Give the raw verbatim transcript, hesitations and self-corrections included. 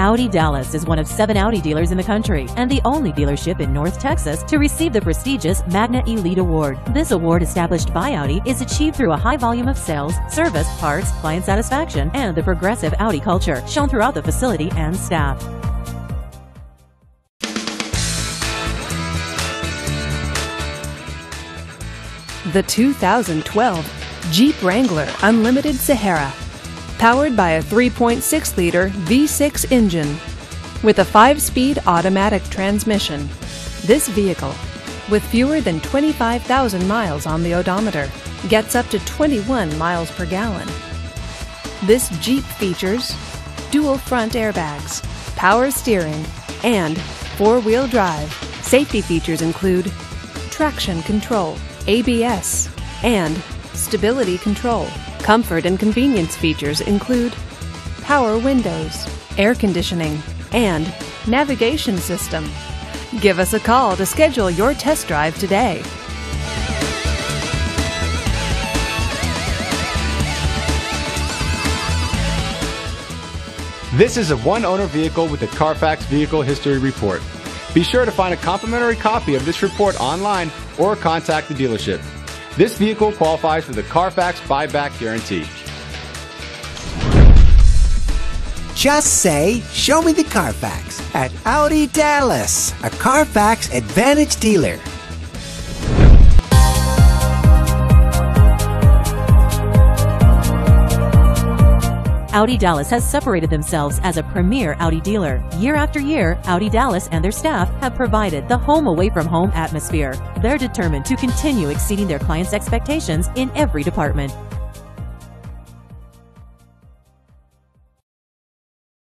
Audi Dallas is one of seven Audi dealers in the country and the only dealership in North Texas to receive the prestigious Magna Elite Award. This award, established by Audi, is achieved through a high volume of sales, service, parts, client satisfaction, and the progressive Audi culture shown throughout the facility and staff. The two thousand twelve Jeep Wrangler Unlimited Sahara, powered by a three point six liter V six engine with a five-speed automatic transmission. This vehicle, with fewer than twenty-five thousand miles on the odometer, gets up to twenty-one miles per gallon. This Jeep features dual front airbags, power steering, and four-wheel drive. Safety features include traction control, A B S, and stability control. Comfort and convenience features include power windows, air conditioning, and navigation system. Give us a call to schedule your test drive today. This is a one-owner vehicle with a Carfax Vehicle History Report. Be sure to find a complimentary copy of this report online or contact the dealership. This vehicle qualifies for the Carfax Buyback Guarantee. Just say, "Show me the Carfax" at Audi Dallas, a Carfax Advantage dealer. Audi Dallas has separated themselves as a premier Audi dealer. Year after year, Audi Dallas and their staff have provided the home away from home atmosphere. They're determined to continue exceeding their clients' expectations in every department.